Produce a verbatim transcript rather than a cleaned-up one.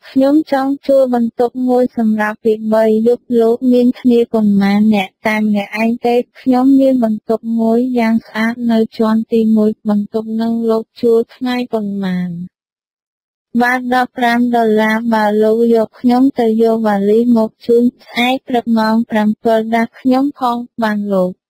ខ្ញុំចង់ជួលបន្ទប់មួយសម្រាប់ពីបីយប់លោកមានគ្នាប៉ុន្មានអ្នកតែម្នាក់ឯងទេខ្ញុំមានបន្ទប់មួយយ៉ាងស្អាតនៅជាន់ទីមួយបន្ទប់នឹងលោកជួលថ្ងៃប៉ុន្មានបាទដប់ប្រាំដុល្លារបើលោកយកខ្ញុំទៅយកវ៉ាលីសមកជូនស្អែកព្រឹកម៉ោងប្រាំពីរដាក់ខ្ញុំផងបានលោក